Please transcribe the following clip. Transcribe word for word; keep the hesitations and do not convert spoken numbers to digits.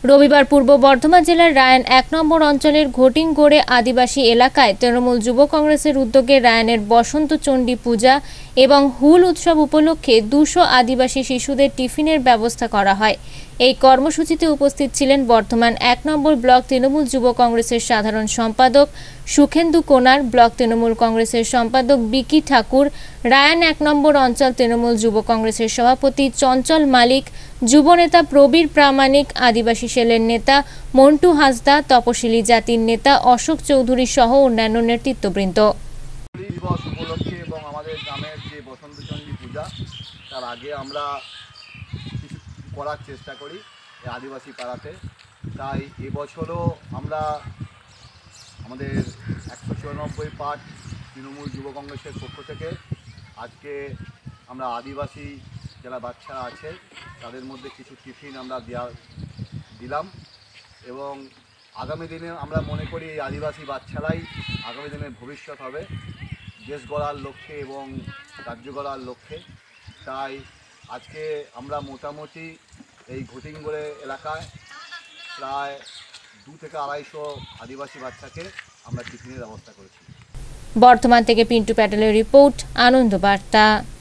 রবিবার পূর্ব বর্ধমান জেলার রায়ন এক নম্বর অঞ্চলের ঘটিংগড়ে আদিবাসী এলাকায় তৃণমূল যুব কংগ্রেসের উদ্যোগে রায়নের বসন্ত চণ্ডী পূজা এবং হুল উৎসব উপলক্ষে দুশো আদিবাসী শিশুদের টিফিনের ব্যবস্থা করা হয়। এই কর্মসূচিতে উপস্থিত ছিলেন বর্ধমান এক নম্বর ব্লক তৃণমূল যুব কংগ্রেসের সাধারণ সম্পাদক সুখেন্দু কোনার, ব্লক তৃণমূল কংগ্রেসের সম্পাদক বিকি ঠাকুর, রায়ন এক নম্বর অঞ্চল তৃণমূল যুব কংগ্রেসের সভাপতি চঞ্চল মালিক, যুবনেতা প্রবীর প্রামাণিক, আদিবাসী সেলের নেতা মন্টু হাসদা, তপশিলি জাতির নেতা অশোক চৌধুরী সহ অন্যান্য নেতৃত্ববৃন্দ। দিবস উপলক্ষে এবং আমাদের গ্রামের যে বসন্ত চণ্ডী পূজা তার আগে আমরা কিছু করার চেষ্টা করি এই আদিবাসী পাড়াতে। তাই এবছরও আমরা আমাদের একশো চুরানব্বই পার্ট তৃণমূল যুব কংগ্রেসের পক্ষ থেকে আজকে আমরা আদিবাসী যারা বাচ্চারা আছে তাদের মধ্যে কিছু টিফিন আমরা দেওয়া দিলাম এবং আগামী দিনে আমরা মনে করি এই আদিবাসী বাচ্চারাই আগামী দিনের ভবিষ্যৎ হবে দেশ গড়ার লক্ষ্যে এবং রাজ্য গড়ার লক্ষ্যে। তাই আজকে আমরা মোটামুটি এই ঘটিংগড়ে এলাকায় প্রায় দু থেকে আড়াইশো আদিবাসী বাচ্চাকে আমরা টিফিনের ব্যবস্থা করেছি। বর্ধমান থেকে পিন্টু প্যাটেলের রিপোর্ট, আনন্দ বার্তা।